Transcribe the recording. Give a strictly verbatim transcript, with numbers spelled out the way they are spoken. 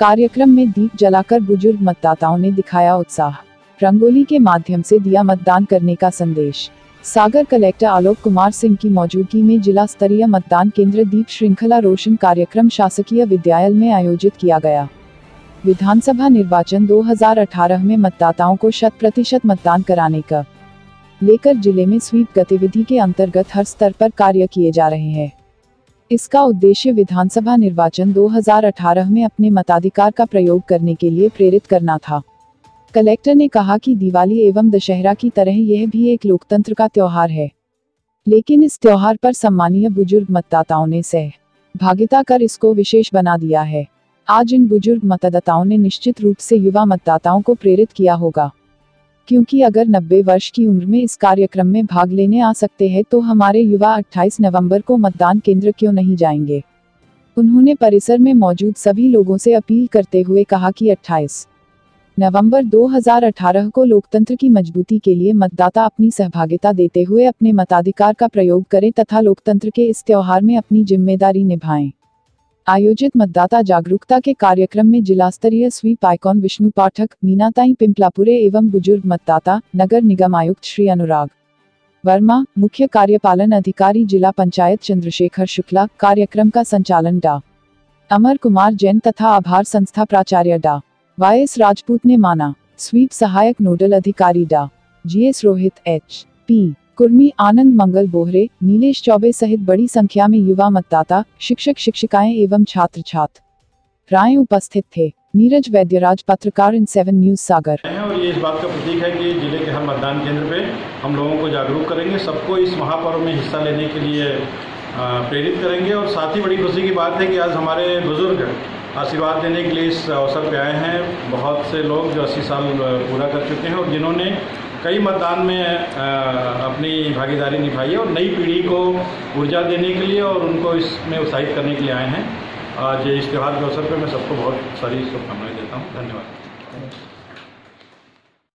कार्यक्रम में दीप जलाकर बुजुर्ग मतदाताओं ने दिखाया उत्साह। रंगोली के माध्यम से दिया मतदान करने का संदेश। सागर कलेक्टर आलोक कुमार सिंह की मौजूदगी में जिला स्तरीय मतदान केंद्र दीप श्रृंखला रोशन कार्यक्रम शासकीय विद्यालय में आयोजित किया गया। विधानसभा निर्वाचन दो हज़ार अठारह में मतदाताओं को शत प्रतिशत मतदान कराने का लेकर जिले में स्वीप गतिविधि के अंतर्गत हर स्तर पर कार्य किए जा रहे हैं। इसका उद्देश्य विधानसभा निर्वाचन दो हज़ार अठारह में अपने मताधिकार का प्रयोग करने के लिए प्रेरित करना था। कलेक्टर ने कहा कि दिवाली एवं दशहरा की तरह यह भी एक लोकतंत्र का त्योहार है, लेकिन इस त्योहार पर सम्मानीय बुजुर्ग मतदाताओं ने सहभागिता कर इसको विशेष बना दिया है। आज इन बुजुर्ग मतदाताओं ने निश्चित रूप से युवा मतदाताओं को प्रेरित किया होगा, क्योंकि अगर नब्बे वर्ष की उम्र में इस कार्यक्रम में भाग लेने आ सकते हैं तो हमारे युवा अट्ठाईस नवंबर को मतदान केंद्र क्यों नहीं जाएंगे। उन्होंने परिसर में मौजूद सभी लोगों से अपील करते हुए कहा कि अट्ठाईस नवंबर दो हज़ार अठारह को लोकतंत्र की मजबूती के लिए मतदाता अपनी सहभागिता देते हुए अपने मताधिकार का प्रयोग करें तथा लोकतंत्र के इस त्योहार में अपनी जिम्मेदारी निभाएं। आयोजित मतदाता जागरूकता के कार्यक्रम में जिला स्तरीय स्वीप आइकॉन विष्णु पाठक, मीनाताई पिंपलापुरे एवं बुजुर्ग मतदाता, नगर निगम आयुक्त श्री अनुराग वर्मा, मुख्य कार्यपालन अधिकारी जिला पंचायत चंद्रशेखर शुक्ला, कार्यक्रम का संचालन डा अमर कुमार जैन तथा आभार संस्था प्राचार्य डा वाई एस राजपूत ने माना। स्वीप सहायक नोडल अधिकारी डा G S Rohit, H P Kurmi, Anand Mangal Bohre, Nilesh Choubey सहित बड़ी संख्या में युवा मतदाता, शिक्षक शिक्षिकाएं एवं छात्र छात्राएं उपस्थित थे। नीरज वैद्यराज, पत्रकार इन सेवन न्यूज सागर। और ये इस बात का प्रतीक है कि जिले के हर मतदान केंद्र पे हम लोगों को जागरूक करेंगे, सबको इस महापर्व में हिस्सा लेने के लिए प्रेरित करेंगे। और साथ ही बड़ी खुशी की बात है कि आज हमारे बुजुर्ग आशीर्वाद देने के लिए इस अवसर पे आए हैं। बहुत से लोग जो अस्सी साल पूरा कर चुके हैं और जिन्होंने कई मतदान में अपनी भागीदारी निभाई है और नई पीढ़ी को ऊर्जा देने के लिए और उनको इसमें उत्साहित करने के लिए आए हैं। आज इस त्यौहार के अवसर पर मैं सबको बहुत सारी शुभकामनाएं देता हूँ। धन्यवाद।